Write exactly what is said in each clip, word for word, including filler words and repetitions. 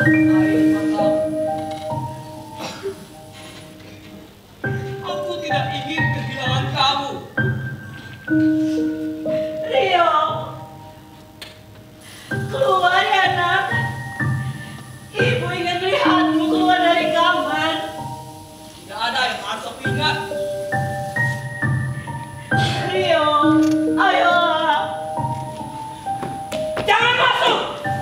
Air matamu. Aku tidak ingin kehilangan kamu. Rio, keluar ya nak. Ibu ingin melihatmu keluar dari kamar. Tidak ada yang harus aku ingat. Rio, ayolah. Jangan masuk!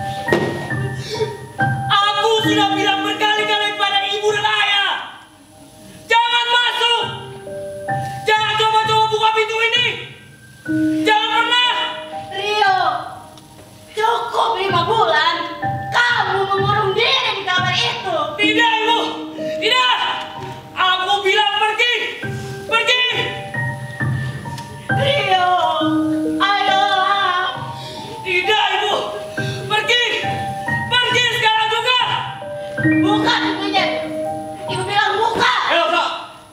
Aku sudah bilang berkali-kali pada ibu dan ayah. Jangan masuk! Jangan coba-coba buka pintu ini! Jangan pernah! Rio, cukup lima bulan. Kamu mengurung diri di kamar itu. Tidak, ibu! Tidak! Aku bilang pergi! Pergi! Rio, ayolah. Tidak, ibu! Pergi! Pergi sekarang juga! Buka pintunya. Ibu bilang buka. Elsa!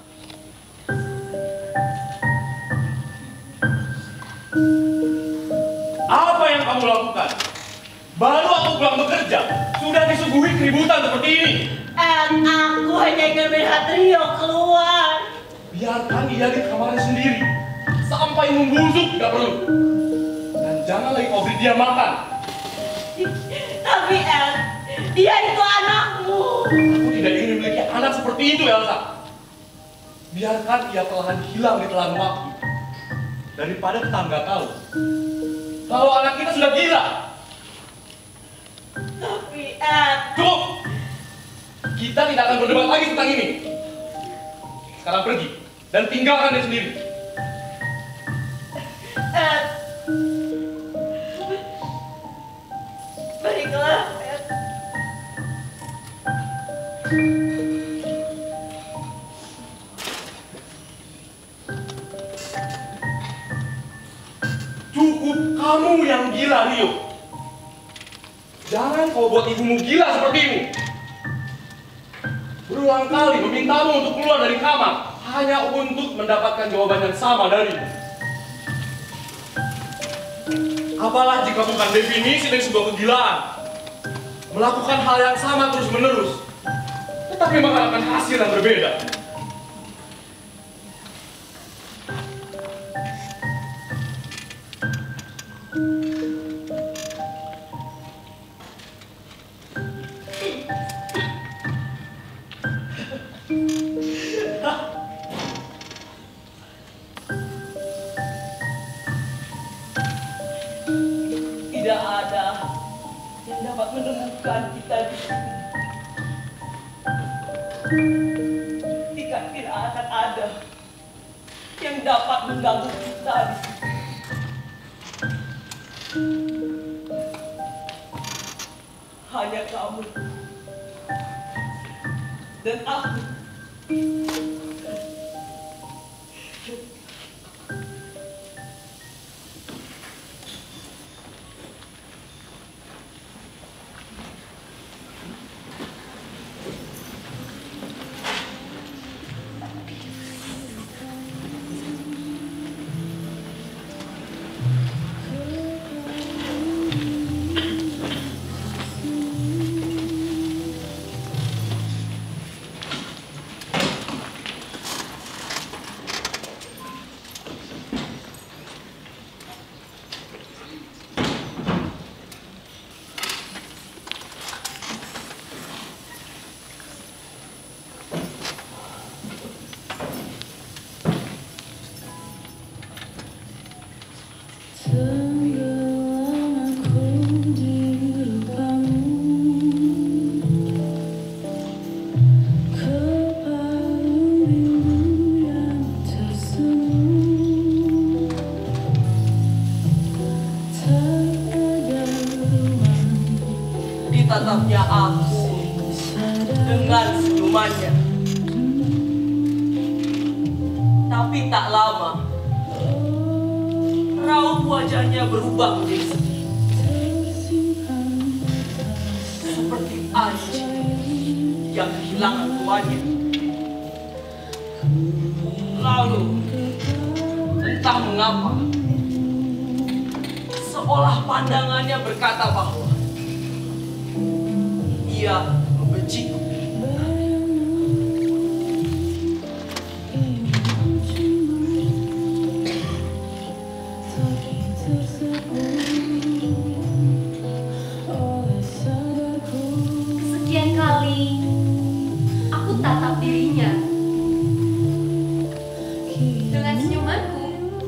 Apa yang kamu lakukan? Baru aku pulang bekerja, sudah disuguhi keributan seperti ini. And aku hanya ingin melihat Rio keluar. Biarkan dia di kamarnya sendiri. Sampai membusuk tidak perlu. Dan jangan lagi kau beri dia makan. Tapi El, dia itu anakmu. Aku tidak ingin memiliki anak seperti itu, Elsa. Biarkan ia perlahan hilang di telan waktu. Daripada tetangga tahu kalau anak kita sudah gila. Tapi El, Cukup! Kita tidak akan berdebat lagi tentang ini. Sekarang pergi dan tinggalkan dia sendiri. El, baiklah El. Cukup kamu yang gila, Rio. Jangan kau buat ibumu gila sepertimu. Berulang kali memintamu untuk keluar dari kamar hanya untuk mendapatkan jawaban yang sama darimu. Apalah jika bukan definisi dari sebuah kegilaan. Melakukan hal yang sama terus-menerus, tetapi mengharapkan hasil yang berbeda. Tidak ada yang dapat menemukan kita di sini. Tidak, tidak akan ada yang dapat mengganggu kita di sini. Hanya kamu dan aku. Ditatapnya aksi dengan senyumannya. Tapi tak lama, raut wajahnya berubah menjadi sedih. Seperti anjing yang kehilangan tuannya. Lalu, entah mengapa, seolah pandangannya berkata bahwa ia membenciku. Sekian kali aku tatap dirinya dengan senyumanku.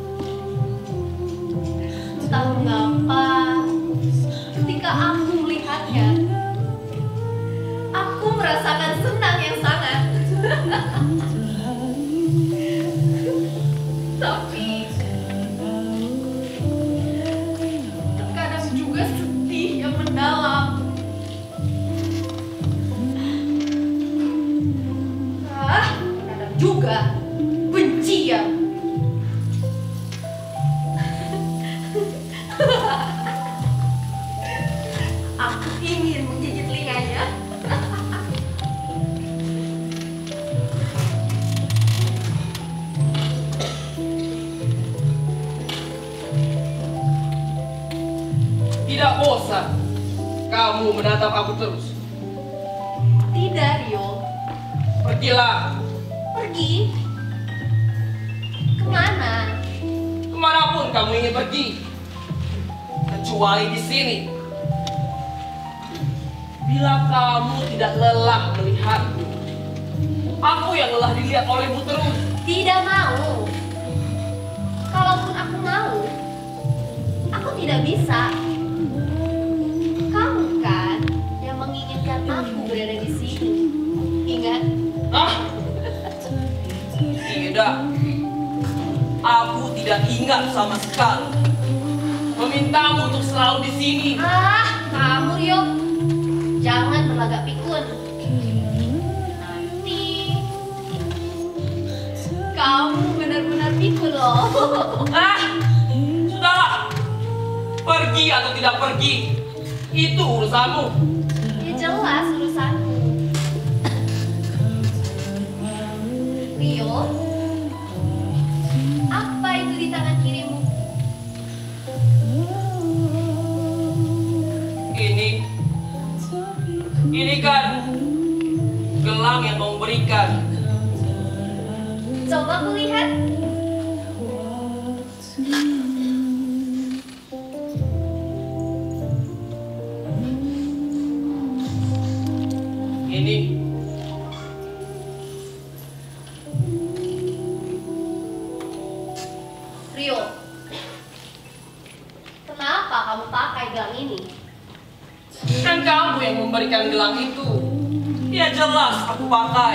Entah mengapa, ketika aku melihatnya, aku merasakan senang yang sangat. Tapi terkadang juga sedih yang mendalam. Ah, terkadang juga benci yang aku ingin menggigit telinganya. Tidak bosan kamu menatap aku terus? Tidak, Rio. Pergilah. Pergi? Kemana? Kemanapun kamu ingin pergi, kecuali di sini. Bila kamu tidak lelah melihatku, aku yang lelah dilihat olehmu terus. Tidak mau. Kalaupun aku mau, aku tidak bisa. Kamu kan yang menginginkan aku berada di sini. Ingat? Ah, tidak. Aku tidak ingat sama sekali memintamu untuk selalu di sini. Ah, kamu Rio, jangan berlagak pikun. Nanti kamu benar-benar pikun loh. Ah, sudahlah. Pergi atau tidak pergi, itu urusanmu. Ya jelas urusanmu. Rio, apa itu di tangan kirimu? Ini, ini kan gelang yang kau berikan. Coba kulihat. Ini. Rio, kenapa kamu pakai gelang ini? Kan kamu yang memberikan gelang itu. Ya jelas aku pakai.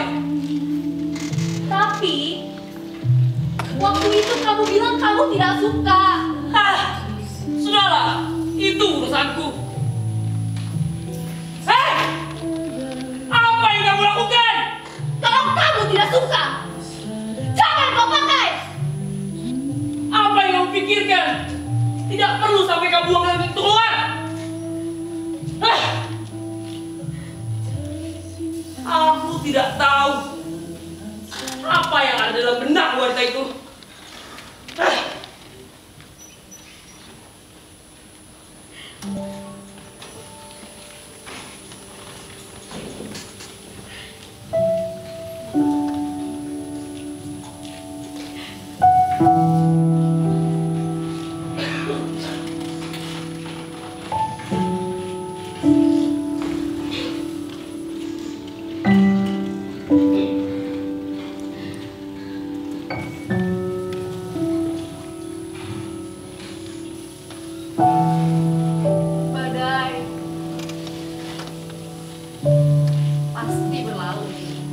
Tapi waktu itu kamu bilang kamu tidak suka. Ah, sudahlah, itu urusanku. Hei, apa yang kamu lakukan? Kalau kamu tidak suka, jangan kau pakai. Apa yang kamu pikirkan? Tidak perlu sampai kamu buang gelang itu keluar. Ah, aku tidak tahu apa yang ada dalam benak wanita itu. Ah. Badai pasti berlalu.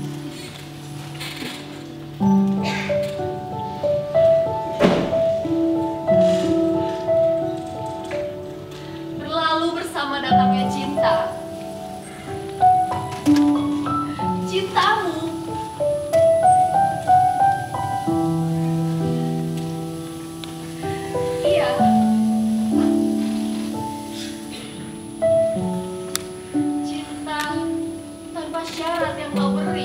Berlalu bersama datangnya cinta. Cintamu iya. Cinta tanpa syarat yang kau beri.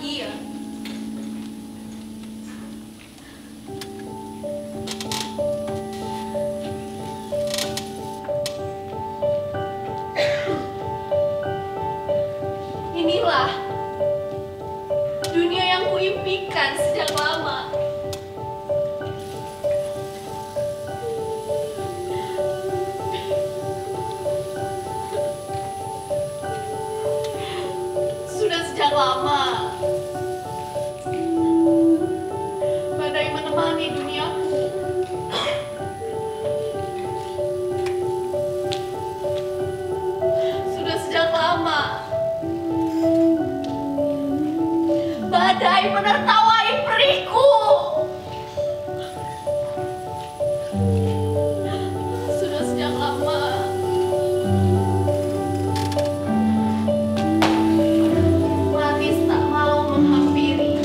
bahagia. Inilah dunia yang kuimpikan sejak lama. Sudah sejak lama badai menemani duniaku. Sudah sejak lama badai menertawai periku. Sudah sejak lama manis tak mau menghampiri.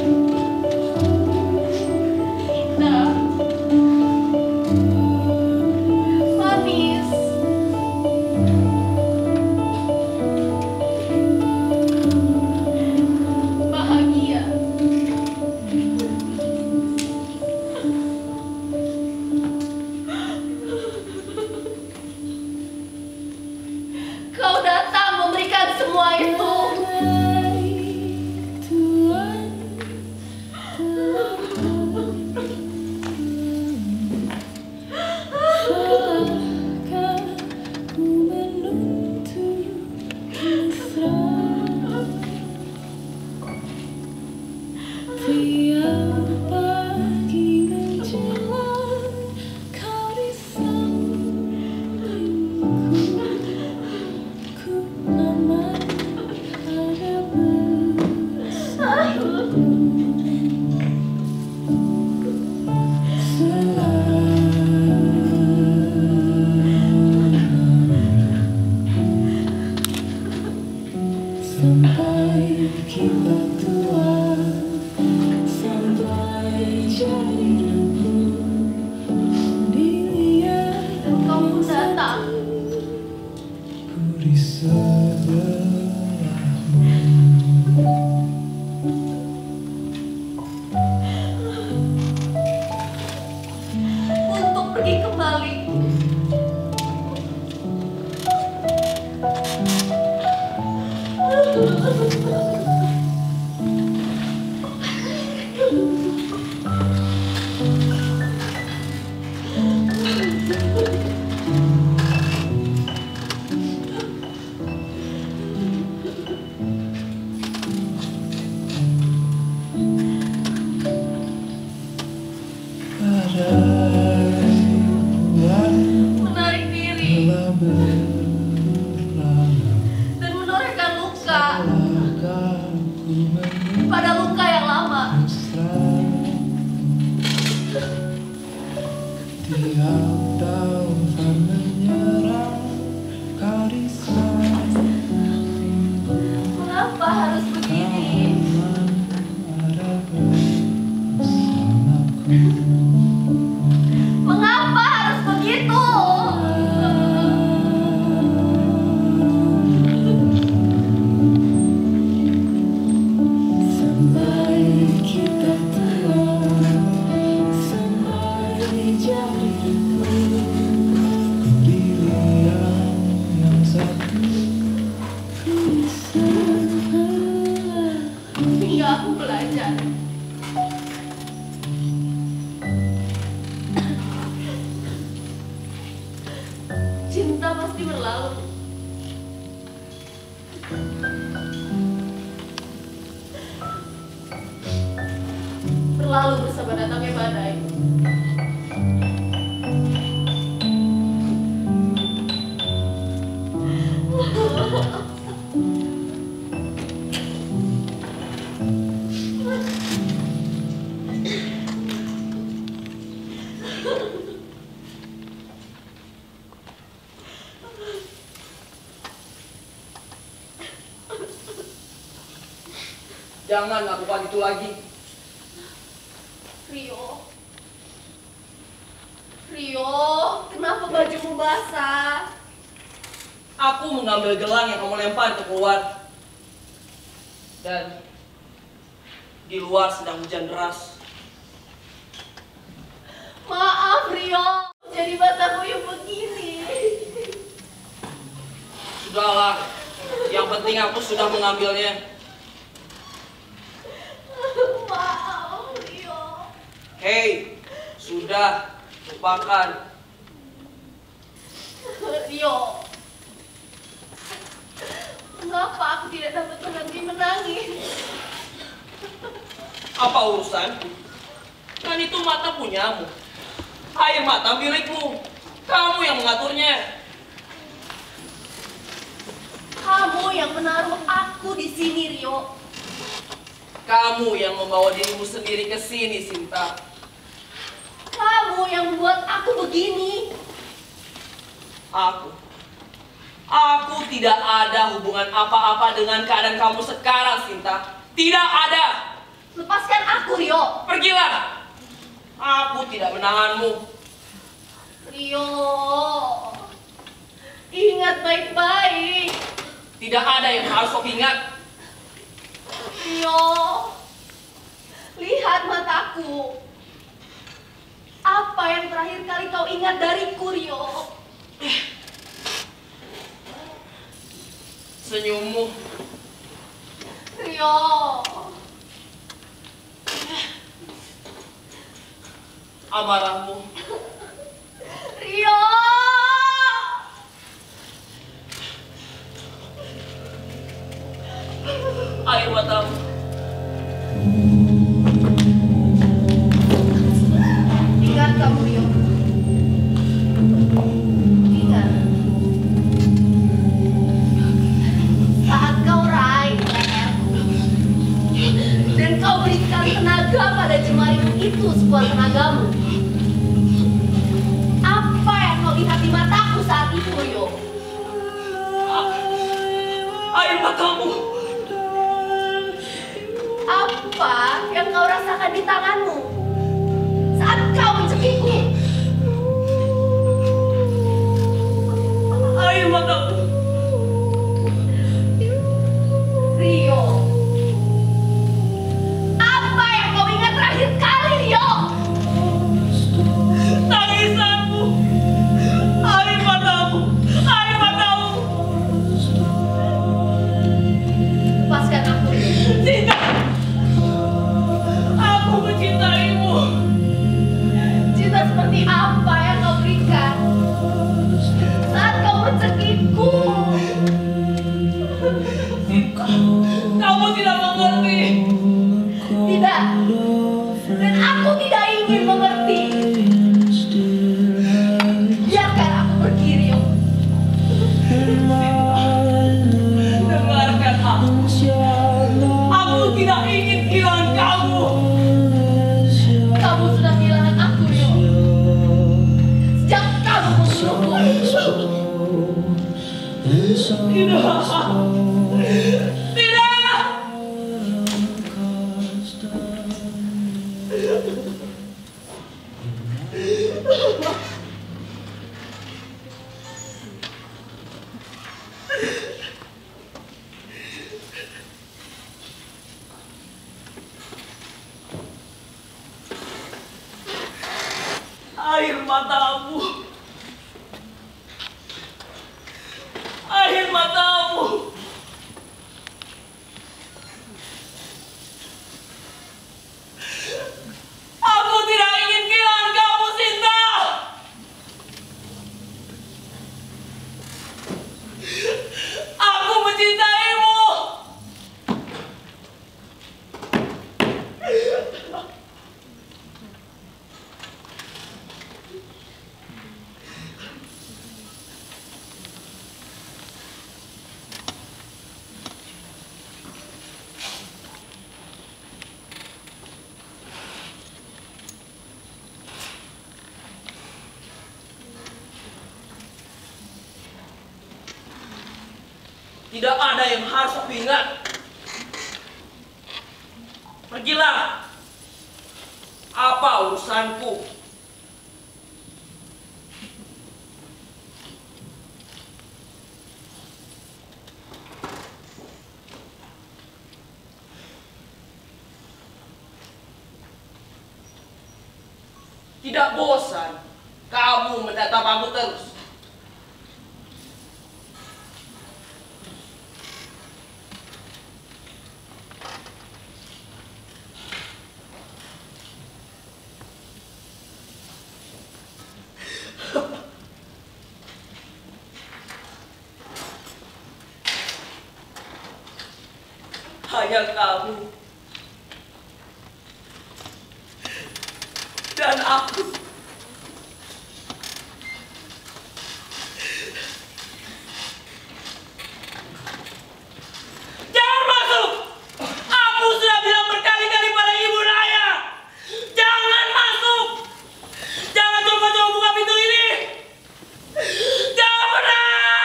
Indah, manis, bahagia. Kau datang memberikan semua itu. Sampai kita tua, sampai jadi rambut dilihat Dan kau pun datang. ku di sebelahmu. Untuk pergi kembali. Badai bulan Menarik diri telah berlalu, dan menorehkan luka langkah ku pada luka yang lama. mesra. Tiap taufan menyerang kau di sampingku. Mengapa harus begini? Ada bersamaku. Mengapa harus begitu? Sampai kita tua, sampai jadi pilihan yang satu Hingga aku belajar. Cinta pasti berlalu. Berlalu bersama datangnya badai. Jangan lakukan itu lagi. Rio, Rio, kenapa bajumu basah? Aku mengambil gelang yang kamu lempar itu keluar. Dan Di luar sedang hujan deras. Maaf Rio, jadi mataku yang begini. Sudahlah, yang penting aku sudah mengambilnya. Maaf Rio. Hei, sudah, lupakan. Rio, mengapa aku tidak dapat berhenti menangis? Apa urusanku? Kan itu mata punyamu. Air mata milikmu. Kamu yang mengaturnya. Kamu yang menaruh aku di sini, Rio. Kamu yang membawa dirimu sendiri ke sini, Sinta. Kamu yang membuat aku begini. Aku. Aku tidak ada hubungan apa-apa dengan keadaan kamu sekarang, Sinta. Tidak ada. Lepaskan aku, Rio. Pergilah. Aku tidak menahanmu. Rio, ingat baik-baik. Tidak ada yang harus kau ingat. Rio, lihat mataku. Apa yang terakhir kali kau ingat dariku, Rio? Senyummu. Rio. Amarahmu. Rio. Air matamu. Ingat kamu, Rio. Ingat. Saat kau raih leherku dan kau berikan tenaga pada jemarimu itu sebuah tenagamu. Apa yang kau lihat di mataku saat itu, Rio? Air matamu. Apa yang kau rasakan di tanganmu saat kau mencekikku? Air matamu. Rio, apa yang kau ingat terakhir kali, Rio? Tangisanmu. Air matamu. Air matamu. Lepaskan aku, Rio. Cinta. Aku mencintaimu. Cinta seperti apa yang kau berikan saat kau mencekikku? Kamu tidak mengerti. Tidak, dan aku tidak ingin mengerti. Biarkan aku pergi, Rio. Dengarkan aku. Aku tidak ingin kehilangan kamu. Kamu sudah kehilangan aku, Rio. Sejak kamu membunuhku. Tidak. Tidak. Air matamu. Air matamu. Aku tidak ingin kehilangan kamu, Sinta. Aku mencintaimu. Tidak ada yang harus aku ingat. Pergilah. Apa urusanku? Tidak bosan kamu menatap aku terus? Hanya kamu dan aku. Jangan masuk! Aku sudah bilang berkali-kali pada ibu dan ayah. Jangan masuk! Jangan coba-coba buka pintu ini! Jangan pernah!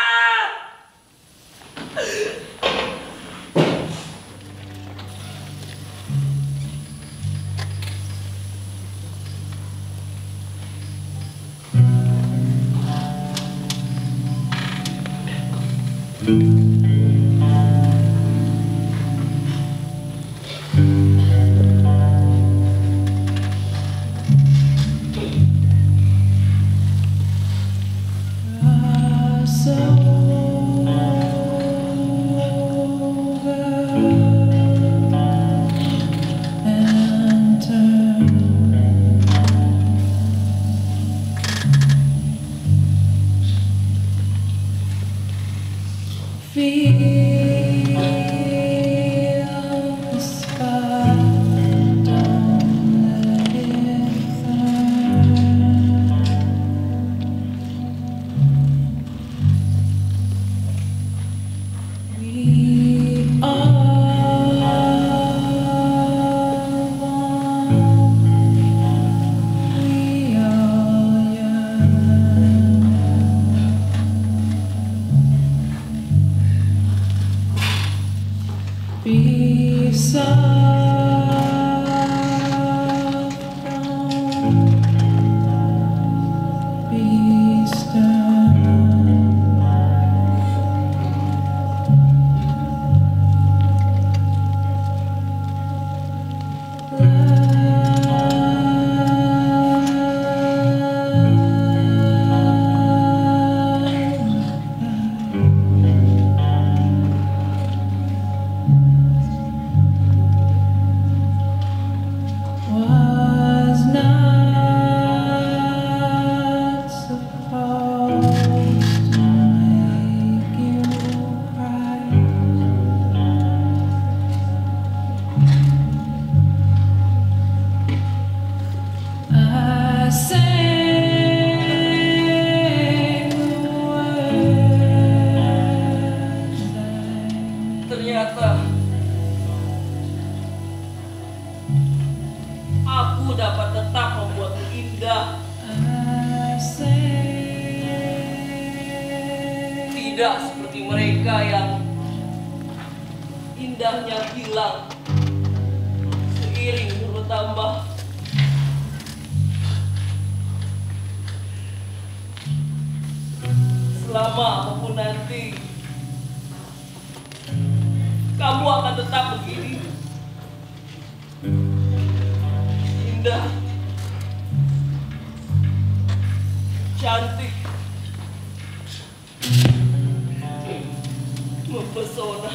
Ternyata aku dapat tetap membuatmu indah. Tidak seperti mereka yang indahnya hilang seiring bertambah. Selama apapun nanti, kamu akan tetap begini indah, cantik, mempesona.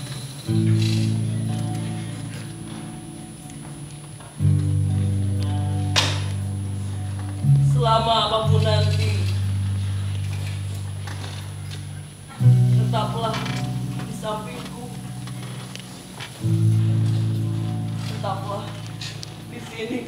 Selama apapun nanti, tetaplah di sampingku. Tetaplah di sini.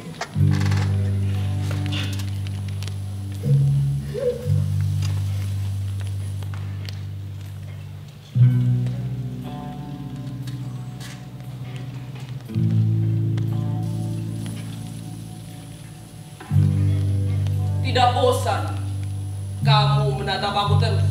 Tidak bosan kamu menatap aku terus?